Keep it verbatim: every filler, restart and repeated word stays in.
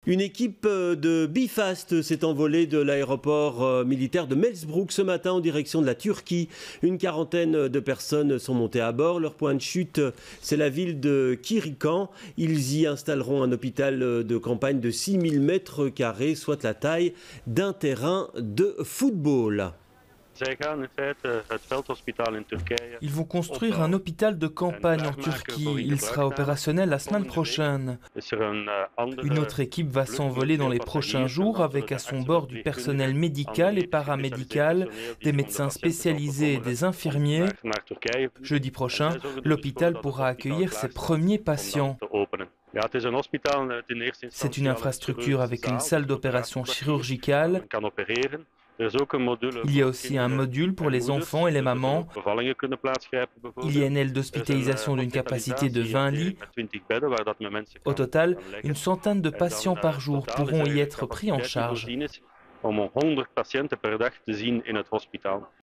Une équipe de Bifast s'est envolée de l'aéroport militaire de Melsbroek ce matin en direction de la Turquie. Une quarantaine de personnes sont montées à bord. Leur point de chute, c'est la ville de Kirikan. Ils y installeront un hôpital de campagne de six mille mètres carrés, soit la taille d'un terrain de football. Ils vont construire un hôpital de campagne en Turquie. Il sera opérationnel la semaine prochaine. Une autre équipe va s'envoler dans les prochains jours avec à son bord du personnel médical et paramédical, des médecins spécialisés et des infirmiers. Jeudi prochain, l'hôpital pourra accueillir ses premiers patients. C'est une infrastructure avec une salle d'opération chirurgicale. Il y a aussi un module pour les enfants et les mamans. Il y a une aile d'hospitalisation d'une capacité de vingt lits. Au total, une centaine de patients par jour pourront y être pris en charge.